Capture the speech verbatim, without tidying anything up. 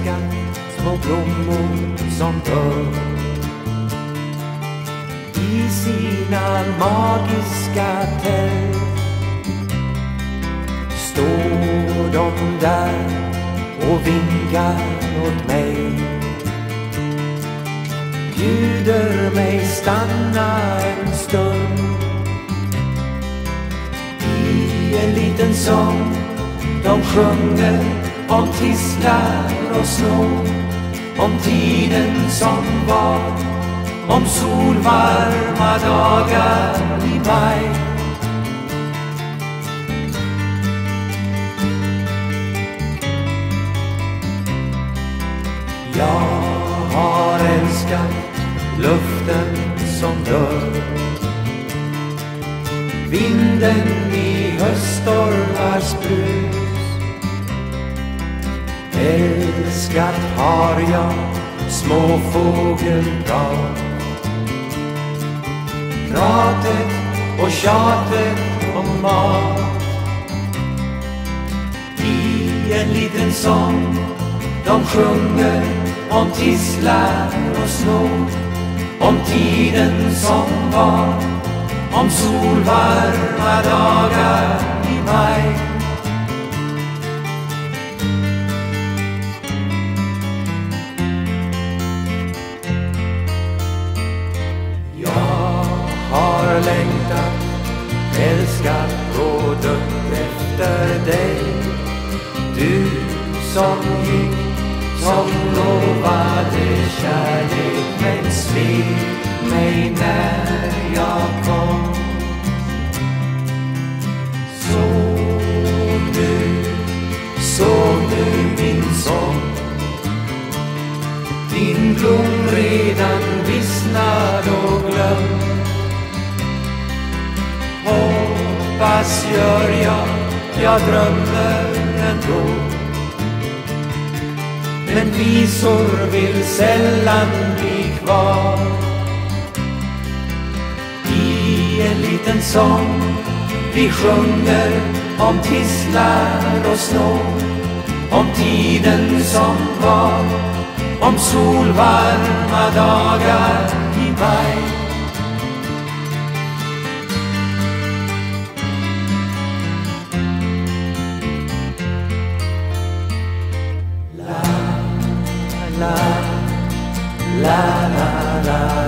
älskar små blommor som dör. I sina magiska tält står de där och vinkar åt mig, bjuder mig stanna en stund. I en liten sång de sjunger om tistlar och snå, om tiden som var, om solvarma dagar i maj. Jag har älskat luften som dör, vinden i höststormars brus. Älskat har jag små fågelprat, pratet och tjatet om mat. I en liten sång de sjunger om tistlar och snå, om tiden som var, om solvarma dagar i maj. Jag har längtat, älskat och dött efter dig, du som gick, som lovade kärlek, men svek mig när jag kom. Så nu, så nu min sång, din blom redan vissnad och glömd. Hoppas gör jag, jag drömmer ändå, men visor vill sällan bli kvar. I en liten sång vi sjunger om tistlar och snå, om tiden som var, om solvarma dagar i maj. La, la, la, la, la.